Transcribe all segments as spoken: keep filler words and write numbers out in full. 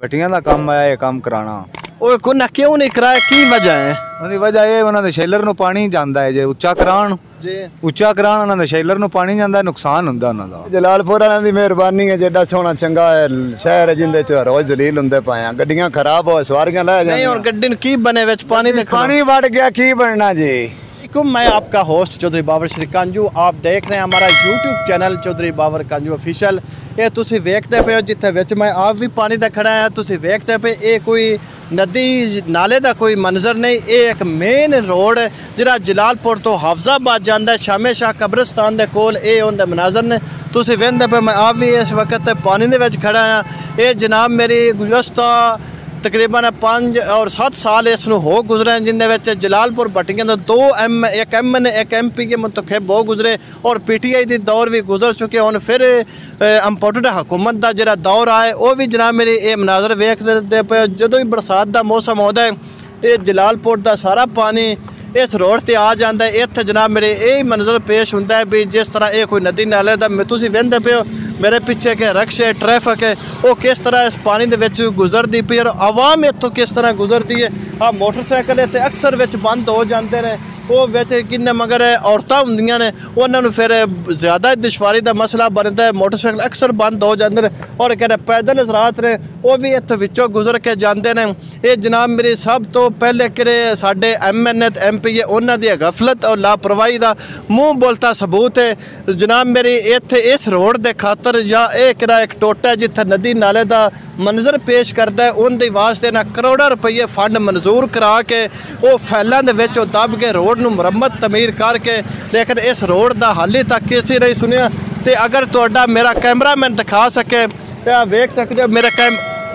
भट्टियां दा काम आया ये काम कराना। ਉਹ ਕੋਨਾ ਕਿਉਂ ਨਹੀਂ ਕਰਾਇਆ ਕੀ ਵਜ੍ਹਾ ਹੈ? ਉਹਦੀ ਵਜ੍ਹਾ ਇਹ ਉਹਨਾਂ ਦੇ ਸ਼ੈਲਰ ਨੂੰ ਪਾਣੀ ਜਾਂਦਾ ਹੈ, ਜੇ ਉੱਚਾ ਕਰਾਉਣ ਜੀ ਉੱਚਾ ਕਰਾਉਣ ਉਹਨਾਂ ਦੇ ਸ਼ੈਲਰ ਨੂੰ ਪਾਣੀ ਜਾਂਦਾ, ਨੁਕਸਾਨ ਹੁੰਦਾ ਉਹਨਾਂ ਦਾ। ਜਲਾਲਪੁਰ ਵਾਲਿਆਂ ਦੀ ਮਿਹਰਬਾਨੀ ਹੈ, ਜਿੱਡਾ ਸੋਹਣਾ ਚੰਗਾ ਹੈ ਸ਼ਹਿਰ ਹੈ ਜਿੰਦੇ ਚ ਰੋਜ਼ ਜ਼ਲੀਲ ਹੁੰਦੇ ਪਏ ਆ, ਗੱਡੀਆਂ ਖਰਾਬ ਹੋ ਸਵਾਰੀਆਂ ਲੈ ਜਾਂਦੀਆਂ। ਨਹੀਂ ਹੁਣ ਗੱਡੀ ਨੂੰ ਕੀ ਬਣੇ ਵਿੱਚ ਪਾਣੀ ਦੇ पानी बढ़ गया की बनना जी। मैं आपका होस्ट चौधरी बाबर श्री कांजू, आप देख रहे हैं हमारा YouTube channel Chaudhary Babar Kanju official. ये तुसी वेखते पे हो जिथे विच मैं आप भी पानी दा खड़ा है, तुसी वेखते पे ये कोई नदी नाले का कोई मंजर नहीं, ये एक मेन रोड जिहड़ा जलालपुर तो हाफजाबाद जांदा है, शामे शाह कब्रिस्तान दे कोल ये उहदे मनाजर ने। तुसी वेखदे पे मैं आप भी इस वक्त पानी दे विच खड़ा हाँ। ये जनाब मेरी गुज़श्ता तकरीबन पाँच और सत्त साल इसनूं हो गुजरे हैं, जिन्हें विच जलालपुर भट्टियां दे दो एम एक एम एन एक एम पी के मुंतखब हो गुजरे और पी टी आई दी दौर भी गुजर चुके। हुण फिर इंपोर्टेड हुकूमत दा जिहड़ा दौर आए वो भी जनाब मेरी ये मनाजर वेखदे पे। जदों ही बरसात दा मौसम आउंदा है ये जलालपुर दा सारा पानी इस रोड ते आ जाता है। इत्थे जनाब मेरे यही मंजर पेश होंदा है भी जिस तरह ये कोई नदी नाले दा तुसीं वेंदे पे हो, मेरे पीछे के रक्शे ट्रैफिक है वो किस तरह इस पानी दे विच गुजरदी पई और आवाम इत्थों किस तरह गुजरती है। आ मोटरसाइकिल इत्थे अक्सर विच बंद हो जाते हैं, वो विच किन्ने मगर औरतां हुंदियां ने उन्हां नूं फिर ज़्यादा दुश्वारी का मसला बनता है। मोटरसाइकिल अक्सर बंद हो जाते हैं और कहते पैदल हज़रात ने वो भी इत्थे विचों गुजर के जाते हैं। ये जनाब मेरी सब तो पहले कि साडे M N A M P A उन्हां दी गफलत और लापरवाही का मूँह बोलता सबूत है। जनाब मेरी इत्थे इस रोड के खातर या ये किरा एक टोटा जिथे नदी नाले का मंजर पेश करता है उनके वास्ते ना करोड़ों रुपये फंड मंजूर करा के वो फैलों के विच दब के रोड नूं मुरम्मत तमीर करके, लेकिन इस रोड का हाले तक किसी नहीं सुनिया। तो अगर तुहाडा मेरा कैमरामैन दिखा सके तो आप वेख सकते हो, मेरा कैम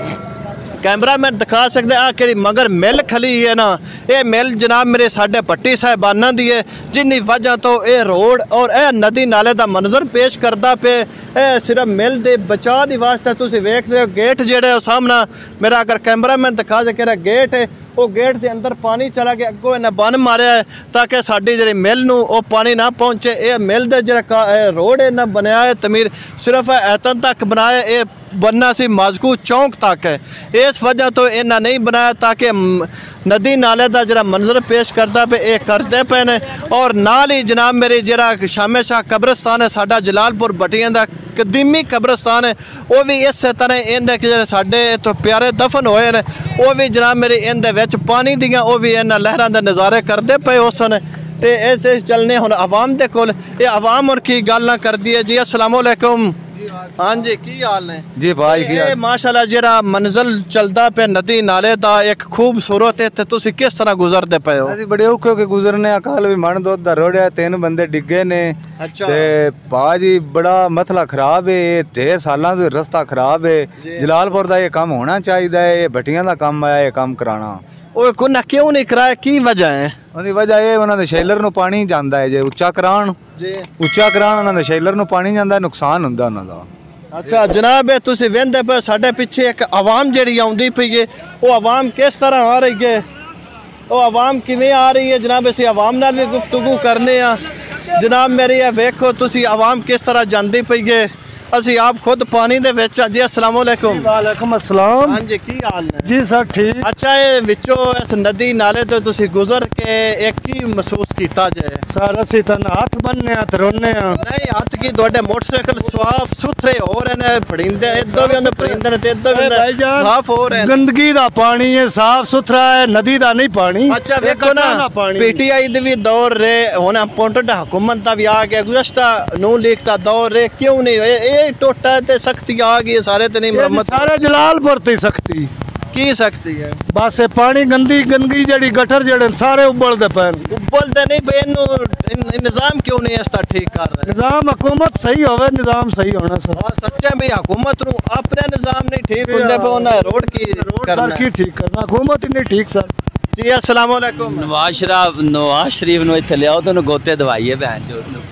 कैमरामैन दिखा सकते आ कि मगर मिल खली है ना, ये मिल जनाब मेरे साढ़े भट्टी साहिबाना दी है, जिन्नी वजह तो ये रोड और यह नदी नाले का मंजर पेश करता पे। ए सिर्फ मिल के बचा की वास्ते तुसीं वेख रहे हो गेट जेड़े सामना मेरा अगर कैमरामैन दिखा सके गेट है वो गेट के अंदर पानी चला गया, अगों इन्हें बन मारिया है ताकि साडी जी मिल नूं वो पानी ना पहुँचे। ये मिल के जो रोड इन्हें बनाया है तमीर सिर्फ ऐतन तक बनाया, ये बनना सी माजकू चौंक तक है, इस वजह तो इन्हें नहीं बनाया ताकि नदी नाले का जरा मंजर पेश करता पे ये करते पे ने। और नाल ही जनाब मेरी जरा शामे शाह कब्रिस्तान है साडा जलालपुर भट्टियां दा कदीमी कब्रिस्तान है, वो भी इस तरह इनके जो साढ़े इतों प्यारे दफन होए ने वो भी जनाब मेरे इन पानी दियाँ वो भी इन्होंने लहरां दे नज़ारे करते पे उस ने। तो इस चलने हुण आवाम दे कोल ये आवाम और की गल्लां करदी है। जी अस्सलाम वालेकुम। हाँ जी की हाल ने जी भाई की हाल? माशाल्लाह जरा मंजल चलता पे नदी नाले का एक खूबसूरत है, तुसीं किस तरह गुजरते पे हो? ਅਸੀਂ ਬੜੇ ਔਖੇ ਹੋ ਕੇ ਗੁਜ਼ਰਨੇ ਆ। ਕੱਲ ਵੀ ਮਣ ਦੁੱਧ ਦਾ ਰੋੜਿਆ, ਤਿੰਨ ਬੰਦੇ ਡਿੱਗੇ ਨੇ ਤੇ ਭਾਜੀ ਬੜਾ ਮਸਲਾ ਖਰਾਬ ਹੈ। ਇਹ ਢੇਰ ਸਾਲਾਂ ਤੋਂ ਰਸਤਾ ਖਰਾਬ ਹੈ। ਜਲਾਲਪੁਰ ਦਾ ਇਹ ਕੰਮ ਹੋਣਾ ਚਾਹੀਦਾ ਹੈ, ਇਹ ਭੱਟੀਆਂ ਦਾ ਕੰਮ ਆਇਆ ਇਹ ਕੰਮ ਕਰਾਣਾ। ਉਹ ਕੋਨਾ ਕਿਉਂ ਨਹੀਂ ਕਰਾਇਆ ਕੀ ਵਜ੍ਹਾ ਹੈ? ਉਹਦੀ ਵਜ੍ਹਾ ਇਹ ਉਹਨਾਂ ਦੇ ਸ਼ੈਲਰ ਨੂੰ ਪਾਣੀ ਜਾਂਦਾ ਹੈ, ਜੇ ਉੱਚਾ ਕਰਾਉਣ ਜੀ ਉੱਚਾ ਕਰਾਉਣ ਉਹਨਾਂ ਦੇ ਸ਼ੈਲਰ ਨੂੰ ਪਾਣੀ ਜਾਂਦਾ, ਨੁਕਸਾਨ ਹੁੰਦਾ ਉਹਨਾਂ ਦਾ। अच्छा जनाब तुसीं वेंदे पे साढ़े पिछे एक आवाम जिहड़ी आउंदी पई है, वो आवाम किस तरह आ रही है, वो आवाम किवें आ रही है जनाब? असीं आवाम नाल भी गुफ्तगू करने आ। जनाब मेरी ये वेखो तुसीं आवाम किस तरह जांदी पई है, असीं आप खुद पानी दे विच आ। जी अस्सलाम वालेकुम। वालेकुम अस्सलाम। हाँ जी की हाल है? जी सर ठीक। अच्छा ये विचों इस नदी नाले तो तुसीं गुजर के एक ही महसूस कीता जे? सर असीं तां हथ बनने आ ते रोने आ। नहीं हथ की तुहाडे मोटरसाइकिल साफ सुथरे हो रहे ने, परिंदे इधर भी अंदर परिंदे ने ते इधर भी साफ हो रहे हैं। गंदगी दा पानी है, साफ सुथरा है, नदी दा नहीं पानी। अच्छा वेखो ना पीटीआई दे भी दौर रे हुण अपॉइंटेड हुकूमत दा भी आ गया, गुज़श्ता नून लीग दा दौर रे क्यों नहीं होए? ये टोटा ते सख्ती आ गई सारे ते नहीं मुरम्मत सारे जलालपुर ते सख्ती की सख्ती है? बस पानी गंदी गंदगी जड़ी गटर जड़े सारे उबलते पे उबलते नहीं पे इन्हू निज़ाम क्यों नहीं इसका ठीक कर रहे? निज़ाम हुकूमत सही होवे, निज़ाम सही होना सर। हाँ सच्चे भी हुकूमत नू अपने निज़ाम नहीं ठीक होंदे पे उन्हें रोड की करना की ठीक करना, हुकूमत ही नहीं ठीक सर। जी अस्सलाम वालेकुम। नवाज शरीफ नवाज शरीफ नू इत्थे लियाओ तो गोते दवाइए बहन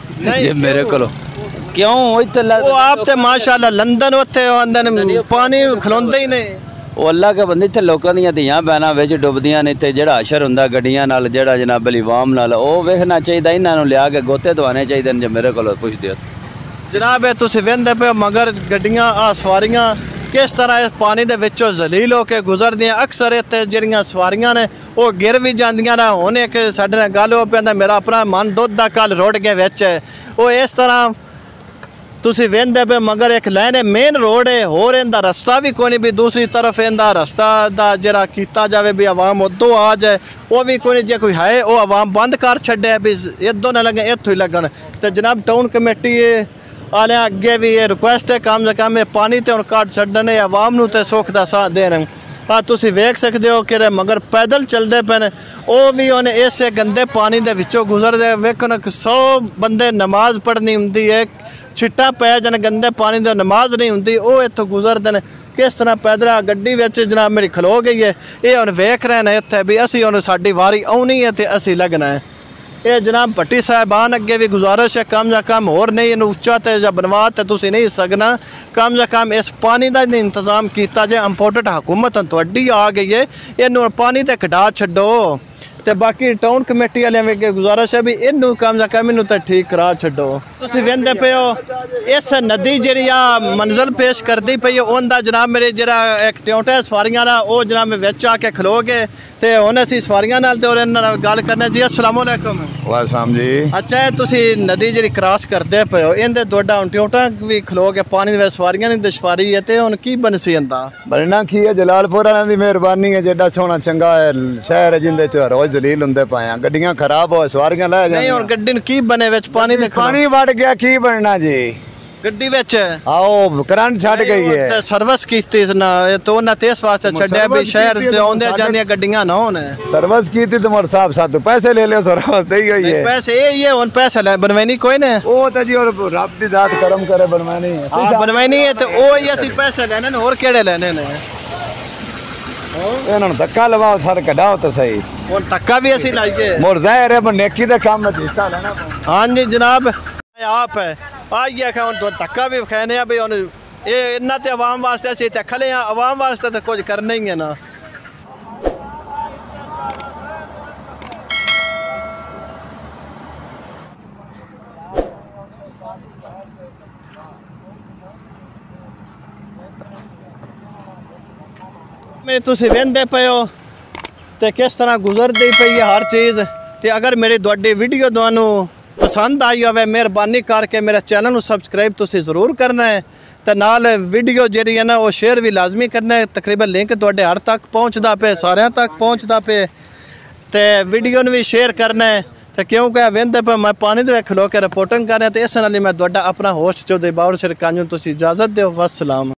जो मेरे को क्यों वो आप ते माशाल्लाह लंदन उत्थे आंदे पानी खलोंदे ही नहीं। वो अल्लाह के बंदे इत्थे लोकां दियां धियां भैनां विच डुबदियां ने, इत्थे जेहड़ा अशर हुंदा गड्डियां नाल जेहड़ा जनाब अली वाम नाल ओ वेखना चाहिदा, इन्हां नूं लिया के गोते दवाने चाहिदे ने। जे मेरे कोल पुछदे हो जनाब तुसीं वेंदे पे मगर गड्डियां आ सवारियां किस तरह इस पानी दे विचों जलील होकर गुजरदियां। अक्सर इत्थे जिहड़ियां सवारियां ने वो गिर भी जांदियां ने। हुण एक साडे नाल गल हो पैंदा मेरा अपना मन दुध दा कल रुड़ गया विच। वो इस तरह तुसी वेंदे पे मगर एक लाइन मेन रोड है, होर इनदा रस्ता भी कोई नहीं भी दूसरी तरफ इनदा रस्ता दा जरा कीता जावे भी आवाम उदों आ जाए, वो भी कोई नहीं। जे कोई है वो आवाम बंद कर छड्डे भी इदों ना लगे इत्थों ही लगन। तो जनाब टाउन कमेटी आले अगे भी ये रिक्वेस्ट है कम से कम ये पानी तो हुण कट छड्डन, आवाम नूं ते सुख दा साथ देन। आ तुसी वेख सकदे हो कि मगर पैदल चलदे पे वो भी उन्हें इस गंदे पानी दे विचों गुजरदे। वेखो ना सौ बंदे नमाज पढ़नी हुंदी है, छिट्टा पै जन गंदे पानी दे नमाज नहीं हुंदी, वो इत्थों गुजरदे ने। किस तरह पैदल गड्डी विच जनाब मेरी खलो गई है। ये हुण वेख रहे हैं इत्थे भी असीं हुण साडी वारी आउणी है ते असीं लगना है। ये जनाब भट्टी साहिबान अगे भी गुजारिश है कम से कम होर नहीं इन्हूं उच्चा ते जां बनवा ते तुसीं नहीं सकना, कम से कम इस पानी का इंतजाम किया जाए। इंपोर्टेड हुकूमत तुहाडी आ गई है, इन्हूं पानी ते कढा छड्डो। तो बाकी टाउन कमेटी वाले अगे गुजारिश है भी इनू कम से कम इनू तो ठीक करा छड्डो। तुसीं वेंदे पे हो इस नदी जी मंजिल पेश करती पई है उनका जनाब मेरे जरा एक ट्योटा सवारियां दा वो जनाब में विच आके खलो गए ते हुण असीं सवारियां नाल ते इन्हां नाल गल करने जी। अस्सलाम वालेकुम। वालेकुम जी। अच्छा है तुसीं नदी जी क्रॉस करते पे हो इनदे तुहाडा हुण ट्योटा भी खलो के पानी दे सवारियां दी दुश्वारी है ते हुण की बनसी इंदा? बनना की है जलालपुर वालियां दी मेहरबानी है, जेड़ा सोहना चंगा है शहर है जिंदे च रोज जलील हुंदे पाया, गड्डियां खराब हो सवारियां लै जांदियां। नहीं हुण गड्डी नूं की बने विच पानी दे पानी वड़ गया की बनना जी गड्डी विच? आओ करंट छड़ गई है। सर्विस कीती ना तो ना तेस वास्ते छड्या भी शहर ते आउंदे जांदियां गड्डियां ना होन। सर्विस कीती तो मोर साहब साथ पैसे ले लियो सर्विस दे गई है। पैसे ये ये हुन पैसे ले बनवानी कोई ने ओ तो जी और रब दी जात करम करे बनवानी है। हां बनवानी है तो ओ ही असि पैसे लेने ने और केड़े लेने ने? इन्हां नूं धक्का लवाओ सर कढाओ तो सही। हुन धक्का भी असि लाइए मोर जाहिर है नेकी दे काम में हिस्सा लेना। हां जी जनाब आप है आइए कि हुन धक्का भी खाने आ भी हुन ये इन्ना ते आवाम वास्ते असि ते खले आ, आवाम वास्ते तो कुछ करना ही है ना। मैं तुसीं वेंदे पे हो ते किस तरह गुजरदी पई है हर चीज़। ते अगर मेरी तुहाडी वीडियो तुहानूं पसंद आई होवे मेहरबानी करके मेरे चैनल को सबसक्राइब तुसीं ज़रूर करना है ते नाल वीडियो जिहड़ी है ना वो शेयर भी लाजमी करना है। तकरीबन लिंक तुहाडे हर तक पहुँचता पे सारियां तक पहुँचता पे ते वीडियो भी शेयर करना है। तो क्योंकि वेंदे पे मैं पानी दे खलो के रिपोर्टिंग कर रहा तो इस नाल मैं तुहाडा अपना होस्ट चौधरी बाबर सिर कांजू तुसीं इजाज़त दो। वस्सलाम।